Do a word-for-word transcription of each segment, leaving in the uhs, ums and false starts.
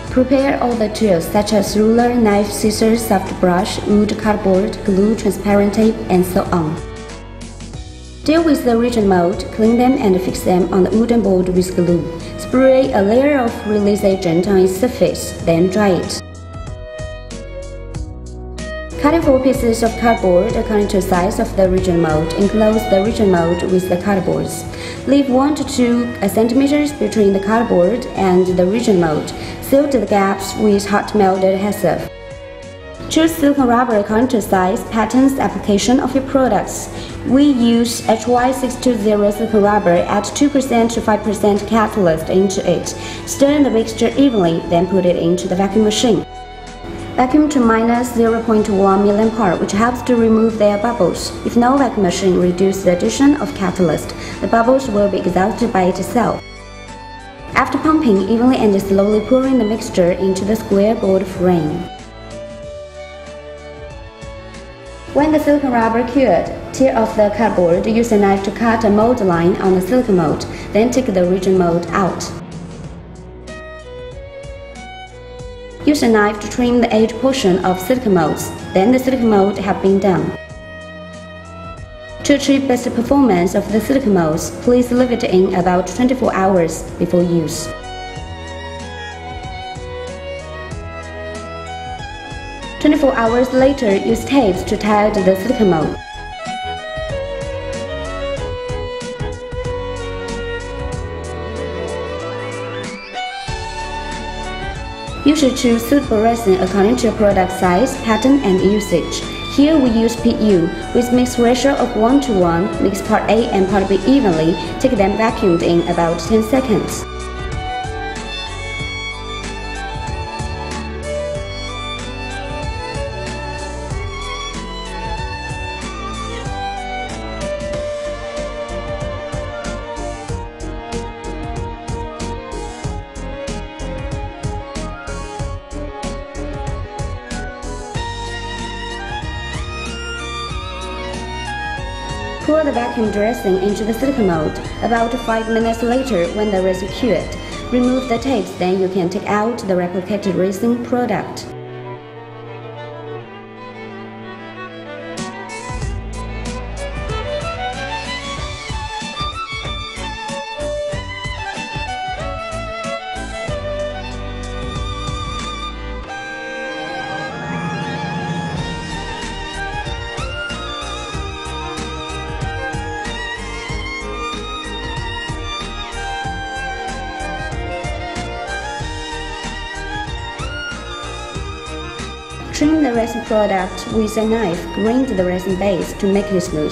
Prepare all the tools such as ruler, knife, scissors, soft brush, wood, cardboard, glue, transparent tape, and so on. Deal with the rigid mold, clean them and fix them on the wooden board with glue. Spray a layer of release agent on its surface, then dry it. Cutting four pieces of cardboard according to the size of the rigid mold. Enclose the rigid mold with the cardboards. Leave one to two centimeters between the cardboard and the rigid mold. Seal the gaps with hot melded adhesive. Choose silicone rubber according to size, patterns, application of your products. We use H Y six two zero silicone rubber, add two percent to five percent catalyst into it. Stir the mixture evenly, then put it into the vacuum machine. Vacuum to minus zero point one milliampere, which helps to remove their bubbles. If no vacuum machine reduces the addition of catalyst, the bubbles will be exhausted by itself. After pumping evenly and slowly pouring the mixture into the square board frame. When the silicone rubber cured, tear off the cardboard. Use a knife to cut a mold line on the silicone mold, then take the rigid mold out. Use a knife to trim the edge portion of silicone molds, then the silicone mold have been done. To achieve best performance of the silicone molds, please leave it in about twenty-four hours before use. twenty-four hours later, use tapes to tie the silicone mold. You should choose suitable resin according to your product size, pattern, and usage. Here we use P U with mix ratio of one to one. Mix part A and part B evenly. Take them vacuumed in about ten seconds. Pour the vacuum dressing into the silicone mold. About five minutes later, when the resin cured, remove the tapes, then you can take out the replicated resin product. Trim the resin product with a knife. Grind the resin base to make it smooth.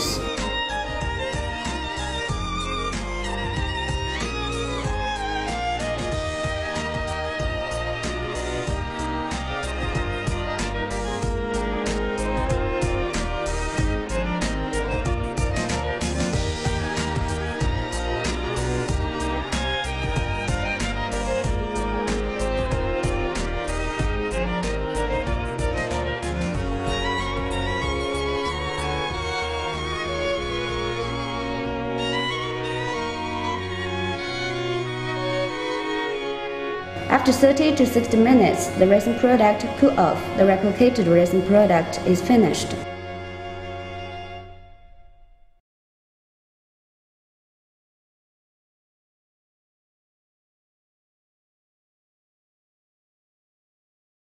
After thirty to sixty minutes, the resin product cool off. The replicated resin product is finished.